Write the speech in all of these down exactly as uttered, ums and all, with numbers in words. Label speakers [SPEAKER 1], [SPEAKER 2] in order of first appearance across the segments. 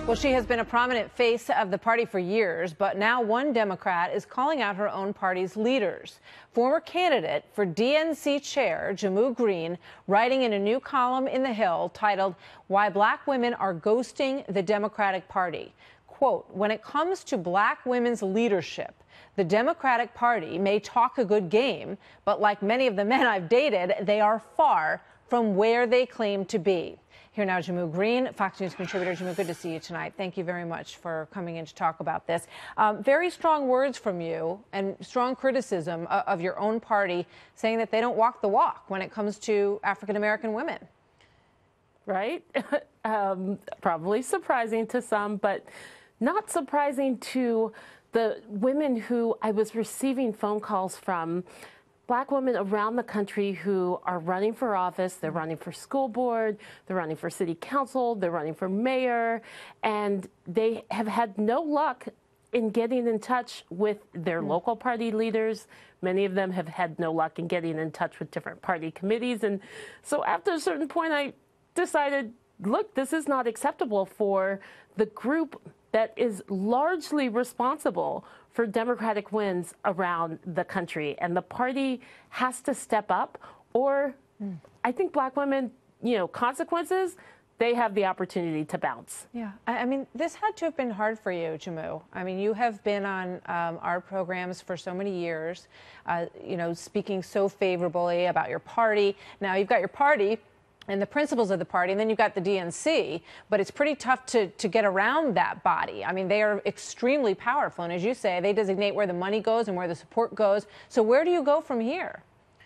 [SPEAKER 1] Well, she has been a prominent face of the party for years, but now one Democrat is calling out her own party's leaders. Former candidate for D N C chair Jehmu Greene, writing in a new column in The Hill titled "Why Black Women Are Ghosting the Democratic Party." Quote, "When it comes to black women's leadership, the Democratic Party may talk a good game, but like many of the men I've dated, they are far from where they claim to be." Here now, Jehmu Greene, Fox News contributor. Jehmu, good to see you tonight. Thank you very much for coming in to talk about this. Um, very strong words from you and strong criticism of, of your own party, saying that they don't walk the walk when it comes to African-American women.
[SPEAKER 2] Right? um, probably surprising to some, but not surprising to the women who I was receiving phone calls from. Black women around the country who are running for office. They're running for school board, they're running for city council, they're running for mayor, and they have had no luck in getting in touch with their local party leaders. Many of them have had no luck in getting in touch with different party committees. And so after a certain point, I decided, look, this is not acceptable for the group that is largely responsible for Democratic wins around the country. And the party has to step up, or mm. I think black women, you know, consequences, they have the opportunity to bounce.
[SPEAKER 1] Yeah, I, I mean, this had to have been hard for you, Jehmu. I mean, you have been on um, our programs for so many years, uh, you know, speaking so favorably about your party. Now you've got your party and the principles of the party, and then you've got the D N C, but it's pretty tough to, to get around that body. I mean, they are extremely powerful, and as you say, they designate where the money goes and where the support goes. So where do you go from here?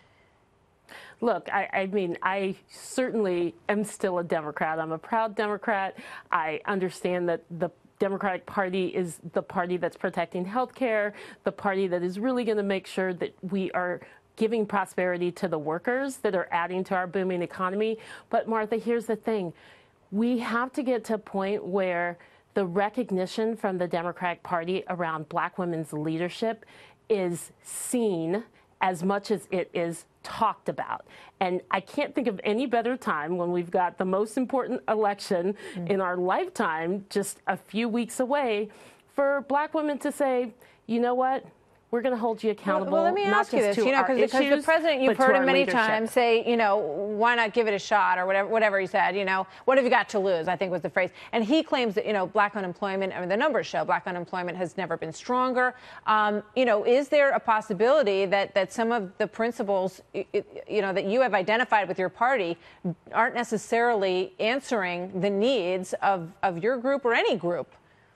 [SPEAKER 2] Look, I, I mean, I certainly am still a Democrat. I'm a proud Democrat. I understand that the Democratic Party is the party that's protecting health care, the party that is really going to make sure that we are giving prosperity to the workers that are adding to our booming economy. But Martha, here's the thing. We have to get to a point where the recognition from the Democratic Party around black women's leadership is seen as much as it is talked about. And I can't think of any better time when we've got the most important election mm. in our lifetime just a few weeks away for black women to say, you know what? We're going to hold you accountable.
[SPEAKER 1] Well, well let me ask you this, you know, because the president, you've heard him many
[SPEAKER 2] leadership.
[SPEAKER 1] times say, you know, why not give it a shot, or whatever, whatever he said, you know, what have you got to lose, I think was the phrase. And he claims that, you know, black unemployment, I mean, the numbers show black unemployment has never been stronger. Um, you know, is there a possibility that, that some of the principles, you know, that you have identified with your party aren't necessarily answering the needs of, of your group or any group?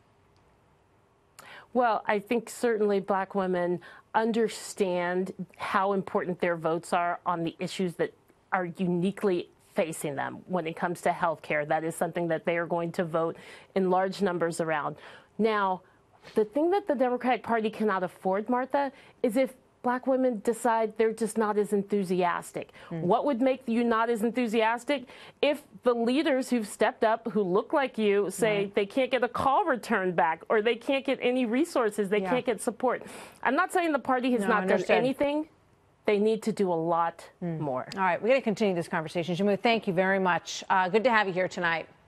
[SPEAKER 2] Well, I think certainly black women understand how important their votes are on the issues that are uniquely facing them when it comes to health care. That is something that they are going to vote in large numbers around. Now, the thing that the Democratic Party cannot afford, Martha, is if black women decide they're just not as enthusiastic. Mm. What would make you not as enthusiastic? If the leaders who've stepped up, who look like you, say right. they can't get a call returned back, or they can't get any resources, they yeah. can't get support. I'm not saying the party has no, not done anything. They need to do a lot mm. more.
[SPEAKER 1] All right, we're going to continue this conversation. Jehmu, thank you very much. Uh, good to have you here tonight.